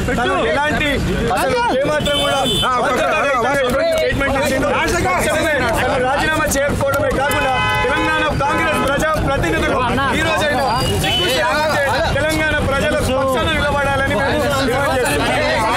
ఎలాంటి అసలు ఏమాత్రం కూడా స్టేట్మెంట్ ఇచ్చిండు. రాజీనామా చేయకపోవడమే కాకుండా తెలంగాణ కాంగ్రెస్ ప్రజా ప్రతినిధులు ఈ రోజైనా తెలంగాణ ప్రజల పక్షాన నిలబడాలని మేము డిమాండ్ చేస్తున్నాం.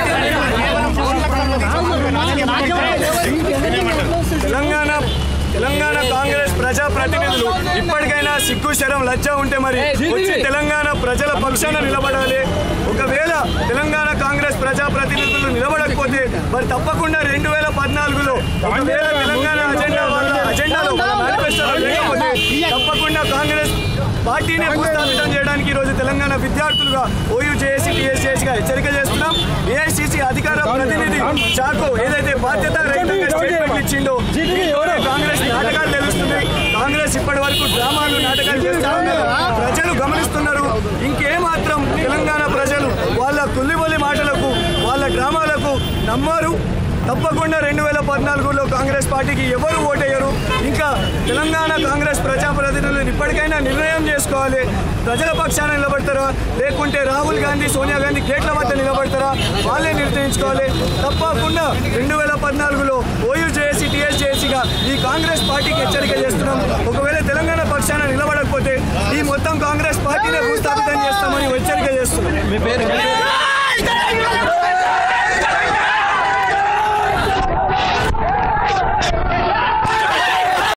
తెలంగాణ కాంగ్రెస్ ప్రజా ప్రతినిధులు ఇప్పటికైనా సిగ్గు శరం లజ్జ ఉంటే మరి వచ్చి తెలంగాణ ప్రజల పక్షాన నిలబడాలి. ఒకవేళ తెలంగాణ కాంగ్రెస్ ప్రజా ప్రతినిధులు నిలబడకపోతే మరి తప్పకుండా 2014లో ఒకవేళ తెలంగాణ అజెండాలో మేనిఫెస్టోలో లేకపోతే తప్పకుండా కాంగ్రెస్ పార్టీని భూస్థాపితం చేయడానికి ఈరోజు తెలంగాణ విద్యార్థులుగా ఓయూజేఏసీ టీఎస్జేఏసీగా హెచ్చరిక చేస్తున్నాం. ఏఐసీసీ అధికార ప్రతినిధి చాకో ఏదైతే బాధ్యత రహితంగా స్టేట్మెంట్ ఇచ్చిండో కాంగ్రెస్ నాటకాలు తెలుస్తున్నాయి. కాంగ్రెస్ ఇప్పటి వరకు డ్రామాలు నాటకాలు చేస్తా ఉన్నారు. ప్రజలు గమనిస్తున్నారు. ఇంకేమాత్రం తెలంగాణ ప్రజలు వాళ్ళ కుల్లిబొల్లి మాటలకు వాళ్ళ డ్రామాలకు నమ్మరు. తప్పకుండా 2014లో కాంగ్రెస్ పార్టీకి ఎవరు ఓటేయరు. ఇంకా తెలంగాణ కాంగ్రెస్ ప్రజాప్రతినిధులు ఇప్పటికైనా నిర్ణయం చేసుకోవాలి. ప్రజల పక్షాన నిలబడతారా లేకుంటే రాహుల్ గాంధీ సోనియా గాంధీ గేట్ల వద్ద నిలబడతారా వాళ్ళే నిర్ణయించుకోవాలి. తప్పకుండా 2014లో ఓయూజేఏసీ టీఎస్జేఏసీగా ఈ కాంగ్రెస్ పార్టీకి హెచ్చరిక చేస్తున్నాం. ఒకవేళ తెలంగాణ పక్షాన నిలబడకపోతే ఈ మొత్తం కాంగ్రెస్ పార్టీనే భూస్థాపితం చేస్తామని హెచ్చరిక చేస్తున్నాం.